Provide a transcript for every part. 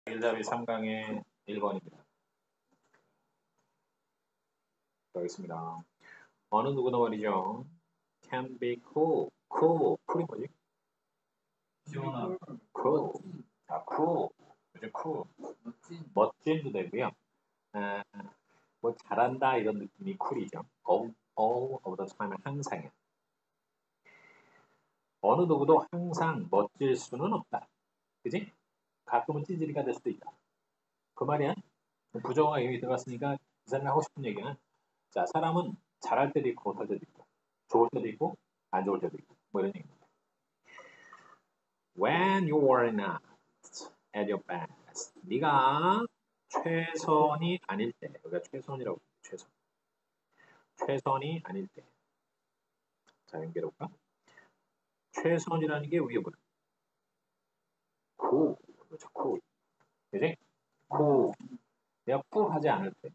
일답이 3강의 1번입니다. 가겠습니다. 어느 누구도 말이죠. Can be cool. cool이 뭐지? 시원한. cool. cool. 그죠? cool. 멋진도 되고요. 뭐 잘한다 이런 느낌이 cool이죠. all of the time 항상이야. 어느 누구도 항상 멋질 수는 없다. 그지? 가끔은 찌질이가 될 수도 있다. 그 말이야. 부정어가 이미 들어갔으니까 이 사람이 하고 싶은 얘기는 자, 사람은 잘할 때도 있고 못할 때도 있고 좋을 때도 있고 안 좋을 때도 있고 뭐 이런 얘기입니다. When you are not at your best, 네가 최선이 아닐 때, 여기가 최선이라고 최선. 최선이 아닐 때. 자, 연결해볼까? 최선이라는 게 위에 뭐야? cool. 그렇죠, cool. 그지? cool. 내가 쿨하지 않을 때.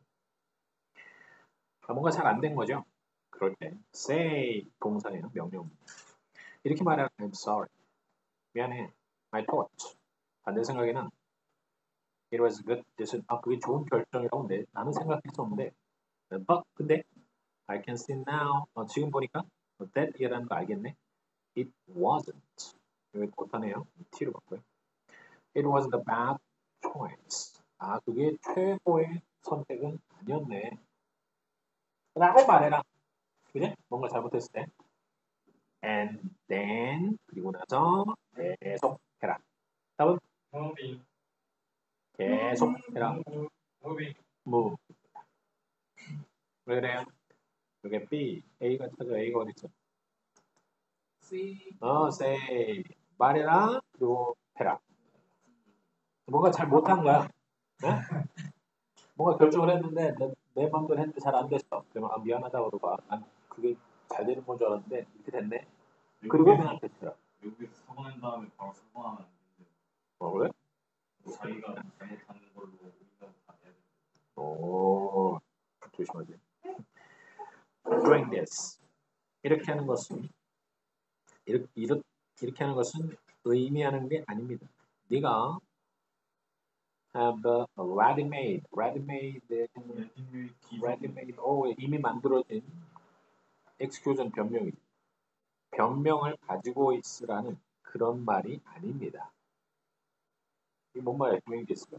뭔가 잘 안 된 거죠? 그럴 때 say 동사예요. 명령. 이렇게 말하면 I'm sorry. 미안해. I thought. 반대 생각에는 it was good decision. 그게 좋은 결정이라고 나는 생각했었는데 근데 I can see now. 지금 보니까 that 이라는 거 알겠네. It wasn't. 여기 못하네요. T로 바꿔요. It wasn't a bad choice. 그게 최고의 선택은 아니었네. 라고 말해라. 그래? 뭔가 잘못했을 때. And then 그리고 나서 계속 해라. 답은? 계속 해라. move. 왜 그래요? 이게 B, A가 찾아. A가 어디 있어? say. 말해라. 그리고 해라. 뭔가 잘 못한 거야. 네? 뭔가 결정을 했는데 내 마음대로 했는데 잘 안 됐어. 그러면 미안하다고 그러고 그게 잘 되는 건 줄 알았는데 이렇게 됐네. 그리고 그냥 됐더라. 여기서 사과한 다음에 바로 사과하면 안 되는데. 그래? 자기가 잘못하는 걸로 우리가 다 해야 돼. 조심하지. Doing this. 이렇게 하는 것은 이렇게 하는 것은 의미하는 게 아닙니다. 네가 have ready-made, 이미 만들어진 excuse 변명이죠. 변명을 가지고 있으라는 그런 말이 아닙니다. 이게 뭔 말이야? doing this가.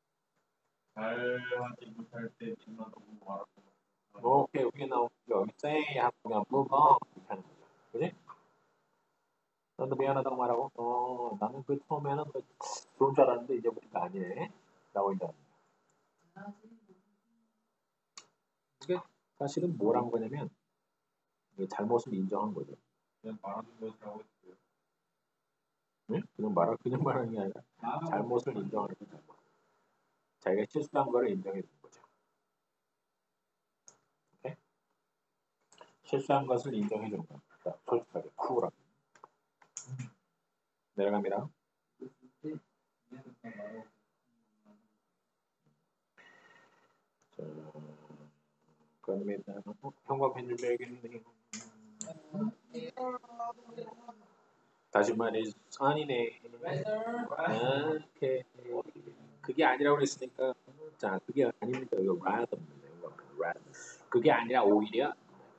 잘하지 못할 때 뒷마당으로 말하고. 오케이, 여기 나오죠. 여기 say 하고 그냥 move on 이렇게 하는 거죠. 그지? 너도 미안하다고 말하고 나는 그 처음에는 좋은 줄 알았는데 이제 보니까 아니네 라고 인정합니다. 이게 사실은 뭘 한 거냐면 잘못을 인정한 거죠. 그냥 말하는 것이라고 했어요. 네? 그냥 말하는 게 아니라 잘못을 인정하는 거죠. 자기가 실수한 거를 인정해 주는 거죠. 오케이? 실수한 것을 인정해 주는 겁니다. 솔직하게 쿨하게. 내려갑니다. 자, 그럽니다. 형광 펜 준비해야겠네요. 다시 말해 아니네. 오케이. 그게 아니라고 그랬으니까 자 그게 아닙니다. 이거 rather. 그게 아니라 오히려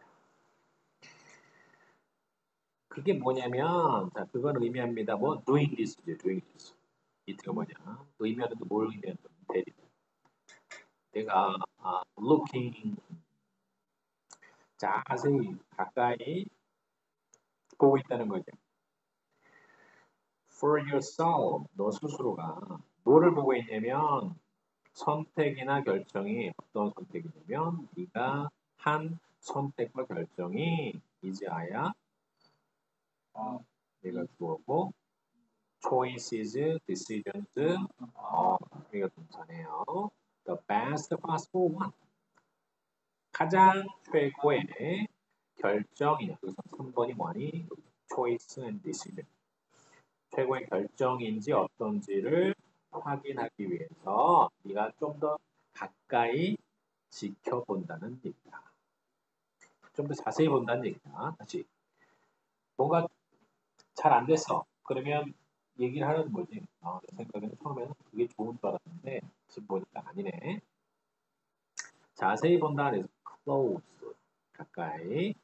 그게 뭐냐면 자 그건 의미합니다. 뭐 doing this죠. doing this. 이트가 뭐냐? 의미하는 게 뭘 의미하는 거? 대리. 내가 looking 자세히 가까이 보고 있다는 거죠. For yourself, 너 스스로가 뭐를 보고 있냐면 선택이나 결정이 어떤 선택이냐면 네가 한 선택과 결정이 이제야 내가 주어고 choices, decisions, 이거 동사네요. The best possible one. 가장 최고의 결정이냐. 여기서 3번이 뭐니? choice and decision. 최고의 결정인지 어떤지를 확인하기 위해서 네가 좀 더 가까이 지켜본다는 얘기다. 좀 더 자세히 본다는 얘기다. 다시 뭔가 잘 안 됐어. 그러면 얘기를 하는 거지. 내 생각에는 처음에는 그게 좋은 줄 알았는데 자세히 본다 그래서 close 가까이.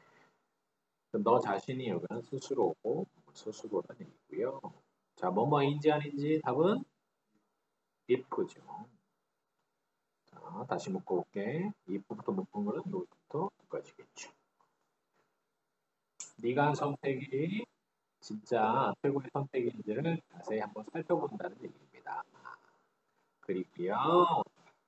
너 자신이 여기는 스스로고 스스로라는 얘기고요. 자, 뭐뭐인지 아닌지 답은 if죠. 자, 다시 묶어볼게. if부터 묶은 거는 여기부터 여기까지겠죠. 네가 한 선택이 진짜 최고의 선택인지를 자세히 한번 살펴본다는 얘기입니다. 그리고요.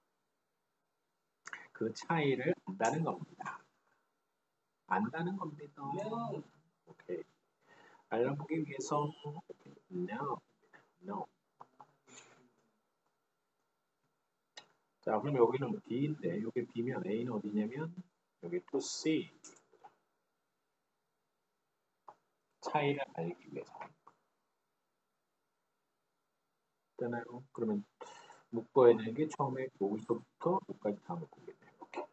그 차이를 안다는 겁니다. 안다는 겁니다. 오케이. 알아보기 위해서 no. 자, 그럼 여기는 B인데 여기 B면 A는 어디냐면 여기 to C. 차이를 알기 위해서. 되나요? 그러면 묶어야 되는 게 처음에 여기서부터 여기까지 다 묶겠네요. 이렇게.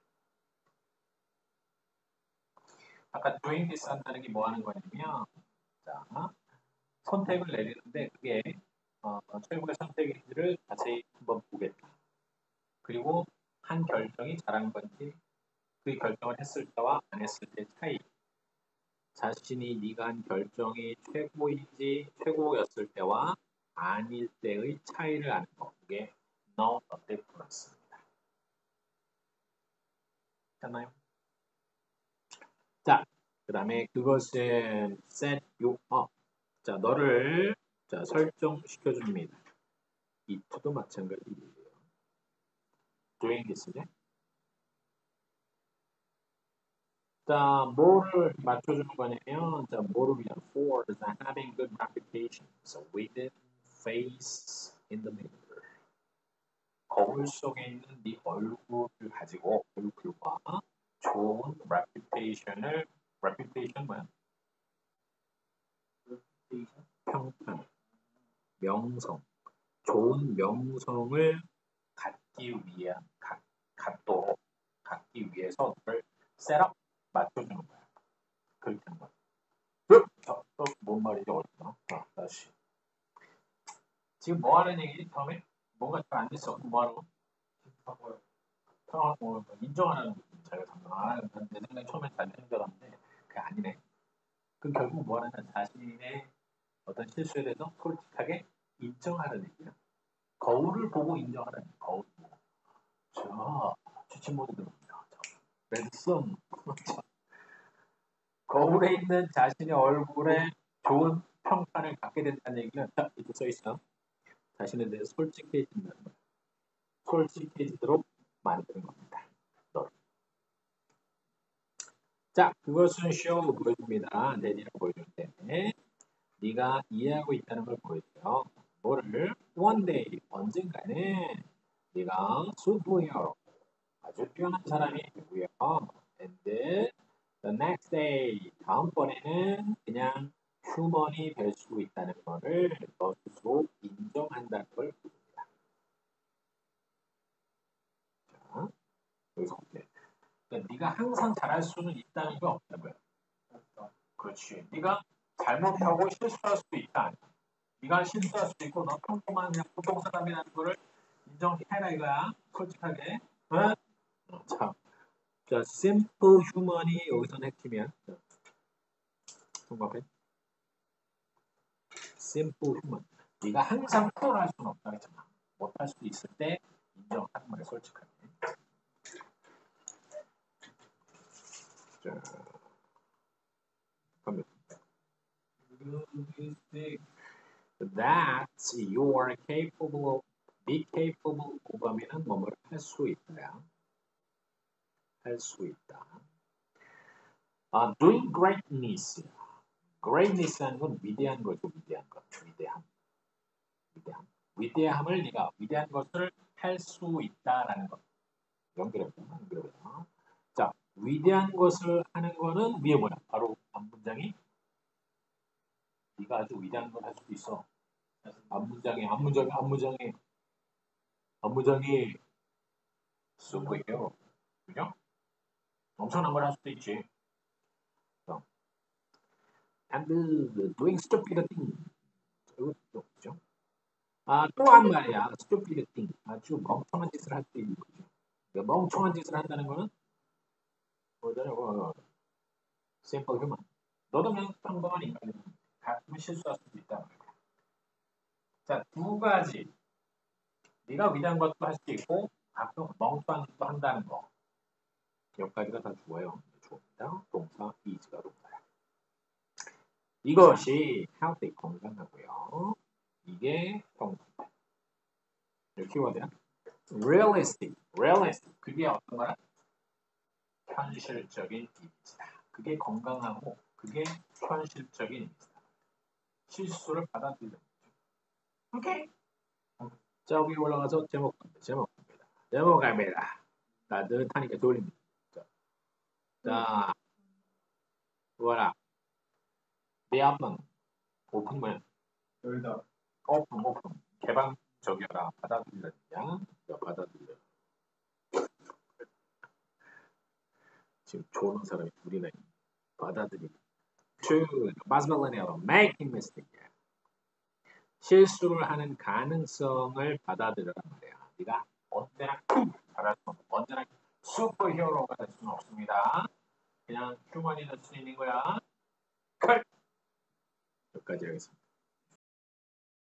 아까 doing this 한다는 게 뭐 하는 거냐면 자, 선택을 내리는데 그게 최고의 선택인지를 자세히 한번 보겠다. 그리고 한 결정이 잘한 건지 그 결정을 했을 때와 안 했을 때 차이. 자신이 네가 한 결정이 최고인지 최고였을 때와 아닐 때의 차이를 아는 거. 이게 know the difference입니다. 됐나요? 자, 그 다음에 그것은 set you up. 자, 너를 자, 설정시켜 줍니다. 이 to도 마찬가지예요. doing this네. 자, 뭐를 맞춰주는 거냐면, 자, 뭐를 위한 for is having good reputation. So with it, face in the mirror. 거울 속에 있는 네 얼굴을 가지고 얼굴과 좋은 reputation 뭐야? 평판, 명성, 좋은 명성을 갖기 위해서 너를 셋업 맞춰주는 거야. 그렇게 하는 거야. 뭔 말인지 어렵다. 다시. 지금 뭐 하는 얘기지? 처음에? 뭔가 잘 안 됐어. 뭐 하는 거? 인정하는 자기가 내 생각에 처음에 잘 되는 줄 알았는데 그게 아니네. 그 결국 뭐 하는 자신의 어떤 실수에 대해서 솔직하게 인정하는 얘기야. 거울을 보고 인정하는 얘기. 거울 보고. 자, 지친 모드 들어옵니다. 레드썬. 거울에 있는 자신의 얼굴에 좋은 평판을 갖게 된다는 얘기는 딱 이렇게 써있어. 자신에 대해서 솔직해진다는 거야. 솔직해지도록 만드는 겁니다. 너를. 자, 그것은 쇼로 보여줍니다. 내리라고 보여줄 때 네가 이해하고 있다는 걸 보여줘요. 뭐를? One day, 언젠가는 네가 superhero, 아주 뛰어난 사람이 되고요. And the next day, 다음번에는 그냥 휴먼이 될 수 있다는 것을 너 스스로 인정한다는 걸 보여줍니다. 자, 여기서 볼게요. 그러니까 네가 항상 잘할 수는 있다는 게 없다고요. 그렇지. 네가 잘못하고 실수할 수도 있다. 네가 실수할 수도 있고 너 평범한 그냥 보통 사람이라는 거를 인정해라 이거야. 솔직하게. 응? 자, simple human이 여기서는 핵심이야. 통과해. simple human. 네가 항상 프로를 할 수는 없다 했잖아. 못할 수도 있을 때 인정하는 말이야. 솔직하게. 자, 그러면 that you are capable of, be capable of 하면은 뭐뭐를 할 수 있다. 할 수 있다. doing greatness. greatness라는 건 위대한 거죠. 위대한 것. 위대함을 네가 위대한 것을 할 수 있다라는 것. 연결해보자. 자, 위대한 것을 하는 거는 위에 뭐야? 바로 앞문장이 네가 아주 위대한 걸 할 수도 있어. 앞문장이 슈퍼히어로. 그죠? 엄청난 걸 할 수도 있지. And doing stupid thing. 이것도 그죠? 또한 말이야. stupid thing. 아주 멍청한 짓을 할 수 있는 거죠. 그 멍청한 짓을 한다는 거는 뭐잖아요. simple human. 너도 그냥 평범한 인간이야. 가끔은 실수할 수도 있다. 자, 두 가지. 네가 위대한 것도 할 수 있고 가끔 멍청한 짓도 한다는 거. 여기까지가 다 주어요. 주어입니다. 동사, is가 동사야. 이것이 healthy, 건강하고요. 이게 동사. 여기 키워드야. realistic, realistic. 그게 어떤 거야? 현실적인 이미지다. 그게 건강하고 그게 현실적인 이미지다. 실수를 받아들이는 거죠. 오케이. 자, 위에 올라가서 제목 갑니다. 제목 갑니다. 따뜻하니까 돌립니다. 자, 뭐라? 내 앞은 오픈 뭐야? 열다. 오픈. 개방적이어라. 받아들이라냐? 받아들여. 지금 좋은 사람이 둘이나 받아들이기. Two, possibility making mistake. 실수를 하는 가능성을 받아들여란 말이야. 네가 언제나 잘할 수 없고 언제나 슈퍼히어로가 될 수는 없습니다. 그냥 휴먼이 될 수 있는 거야. 끝! 여기까지 하겠습니다.